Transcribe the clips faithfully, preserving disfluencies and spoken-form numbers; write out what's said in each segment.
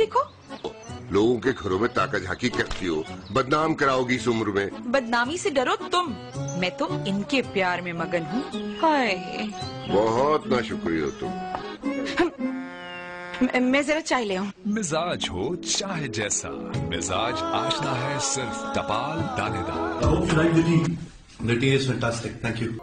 देखो। लोगों के घरों में ताका झाकी करती हो, बदनाम कराओगी इस उम्र में। बदनामी से डरो तुम, मैं तो इनके प्यार में मगन हूँ। हाय बहुत नाशुक्री हो तुम। मैं जरा चाय ले आऊं। मिजाज हो चाहे जैसा, मिजाज आशना है सिर्फ टपाल डालेदार। I hope you like the tea. The tea is fantastic. Thank you.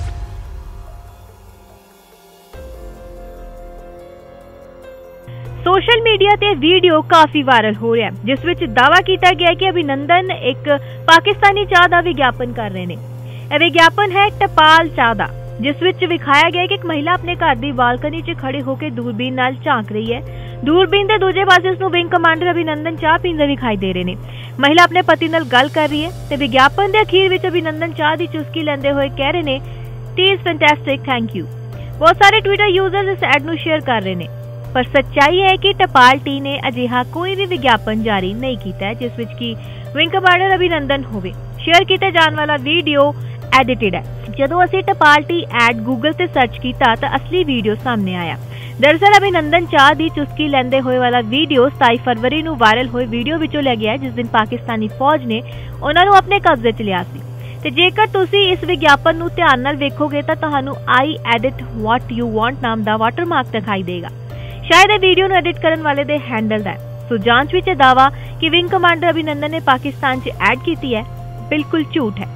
Social media ते वीडियो काफी वायरल हो रहा है, जिस विच दावा किया गया कि अभिनंदन एक पाकिस्तानी चाह का विज्ञापन कर रहे हैं। यह विज्ञापन है टपाल चाह का, जिस विच विखाया गया कि एक महिला अपने घर की बालकनी च खड़े होकर दूरबीन नाल झांक रही है। दूरबीन के दूजे पासे उसनूं विंग कमांडर अभिनंदन चाह पींदे विखाई दे रहे हैं। महिला अपने पति नाल गल कर रही है ते विज्ञापन के अखीर विच अभिनंदन चाह की चुस्की लेंदे हुए कह रहे हैं, tea is fantastic, thank you. बहुत सारे ट्विटर यूजर्स इस एड नूं शेयर कर रहे हैं, पर सच्चाई है कि टपाल टी ने अजिहा कोई भी विज्ञापन जारी नहीं किया है जिस विच की विंग कमांडर अभिनंदन होवे। शेयर किया जाने वाला वीडियो एडिटेड है। जदों असीं टपाल टी एड गूगल ते सर्च किया तो असली वीडियो सामने आया। दरअसल अभिनंदन चाह की चुस्की लेंदे होए वाला वीडियो सताई फरवरी नूं वायरल होए वीडियो विचों लिया गया, जिस दिन पाकिस्तानी फौज ने उन्हां नूं अपने कब्जे च लिया सी। ते जेकर तुसीं इस विज्ञापन नूं ध्यान नाल वेखोगे तां तुहानूं I edit what you want नाम दा वाटरमार्क दिखाई देगा। शायद इह वीडियो नूं एडिट करन वाले दे हैंडल दा है। सो जांच विच दावा कि विंग कमांडर अभिनंदन ने पाकिस्तान च एड कीती है बिल्कुल झूठ है।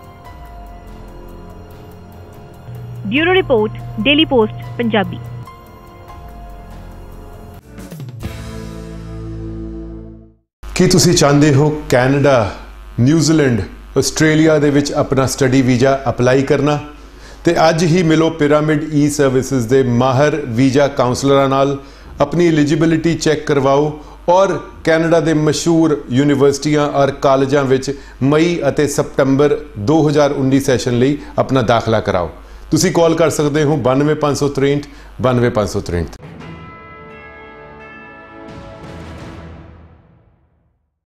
Bureau report, daily post Punjabi. ਕੀ ਤੁਸੀਂ ਚਾਹੁੰਦੇ ਹੋ ਕੈਨੇਡਾ, ਨਿਊਜ਼ੀਲੈਂਡ, ਆਸਟ੍ਰੇਲੀਆ ਦੇ ਵਿੱਚ ਆਪਣਾ ਸਟੱਡੀ ਵੀਜ਼ਾ ਅਪਲਾਈ ਕਰਨਾ? ਤੇ ਅੱਜ ਹੀ ਮਿਲੋ ਪਿਰਾਮਿਡ ਈ ਸਰਵਿਸਿਜ਼ ਦੇ ਮਾਹਰ ਵੀਜ਼ਾ ਕਾਉਂਸਲਰਾਂ ਨਾਲ, ਆਪਣੀ ਐਲੀਜੀਬਿਲਿਟੀ ਚੈੱਕ ਕਰਵਾਓ ਔਰ ਕੈਨੇਡਾ ਦੇ ਮਸ਼ਹੂਰ ਯੂਨੀਵਰਸਿਟੀਆਂ ਔਰ ਕਾਲਜਾਂ ਵਿੱਚ ਮਈ ਅਤੇ ਸਤੰਬਰ ਦੋ ਹਜ਼ਾਰ ਉੱਨੀ ਸੈਸ਼ਨ ਲਈ ਆਪਣਾ ਦਾਖਲਾ ਕਰਾਓ। ਤੁਸੀਂ ਕਾਲ ਕਰ ਸਕਦੇ ਹੋ ਬਾਨਵੇਂ ਪੰਜ ਸੌ ਤਰੇਂਹਠ ਬਾਨਵੇਂ ਪੰਜ ਸੌ ਤਰੇਂਹਠ।